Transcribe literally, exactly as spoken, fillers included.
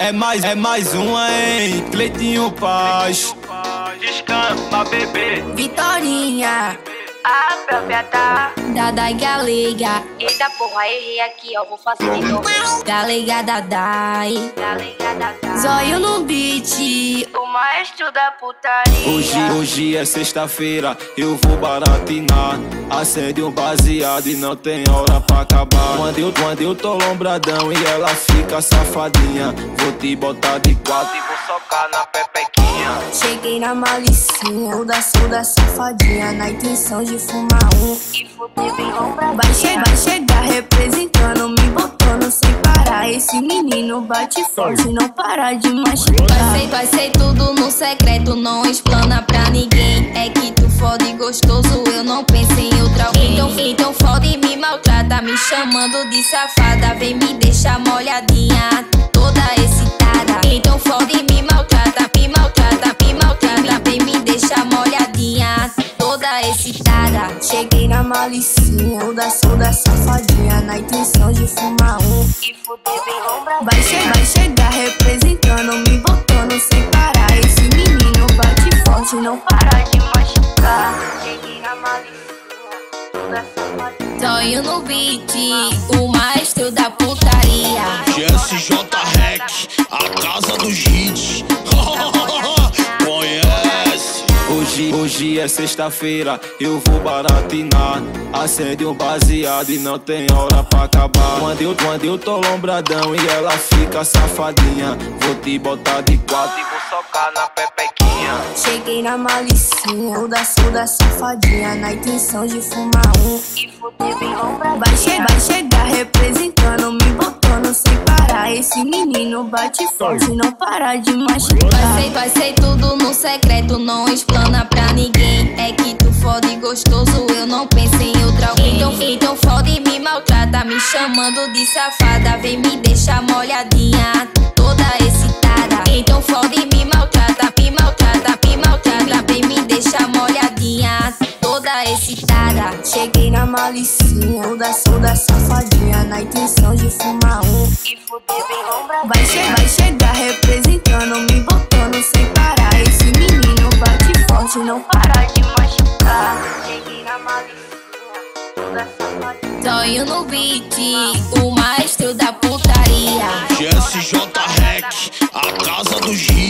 É mais, é mais uma, hein? Cleitinho Paz. Descama, bebê. Vitorinha, A própria tá. Dadai Galega. Eita porra, errei aqui, ó. Vou fazer de novo. Galega Dadai. Galega da tá. Zóio no beat. O maestro da putaria. Hoje, hoje é sexta-feira, eu vou baratinar. Acende um baseado e não tem hora pra acabar. Quando eu, quando eu tô lombradão e ela fica safadinha, vou te botar de quatro e vou socar na pepequinha. Cheguei na malicinha, toda toda safadinha, na intenção de fumar um E fuder bem lombradinha. Vai chegar, vai chegar representando, me botando sem parar. Esse menino bate forte, não para de machucar. Vai ser, vai ser tudo no secreto, não explana pra ninguém. É que tu fode gostoso, eu não penso em outra alguém. Então, então fode e me maltrata, me chamando de safada. Vem me deixar molhadinha, toda excitada. Então fode e me maltrata, me maltrata, me maltrata. Vem me deixar molhadinha, toda excitada. Cheguei na malicinha, toda toda safadinha, na intenção de fumar um E fuder bem lombradinha. Vai chegar, vai chegar representando, me botando sem parar. Esse menino bate forte, não para de machucar. Cheguei na malicinha, toda safadinha. Zóio no beat, o maestro da putaria. G S J Rec, a casa dos hits. Conhece? Hoje, hoje é sexta-feira, eu vou baratinar. Acende um baseado e não tem hora pra acabar. Quando eu, quando eu tô lombradão e ela fica safadinha, vou te botar de quatro e vou socar na pepequinha. Cheguei na malicinha, toda toda safadinha, na intenção de fumar um E fuder bem lombradinha. Vai chegar, vai chegar representando, me botando sem parar. Esse menino bate forte, não para de machucar. Vai ser, vai ser tudo no secreto, não explana pra ninguém. É que tu fode gostoso, eu não penso em outra alguém. Então, então fode e me maltrata, me chamando de safada. Vem me deixar molhadinha, toda excitada. Então fode e me maltrata, me maltrata, me maltrata. Vem me deixar molhadinha, toda excitada. Cheguei na malicinha, toda toda safadinha, na intenção de fumar um E fuder bem lombradinha. Vai chegar, vai chegar representando, me botando sem parar. Esse menino bate forte, não para de machucar. Cheguei na malicinha, toda safadinha. Zóio no beat, o maestro da putaria. G S J Rec, a casa dos hits.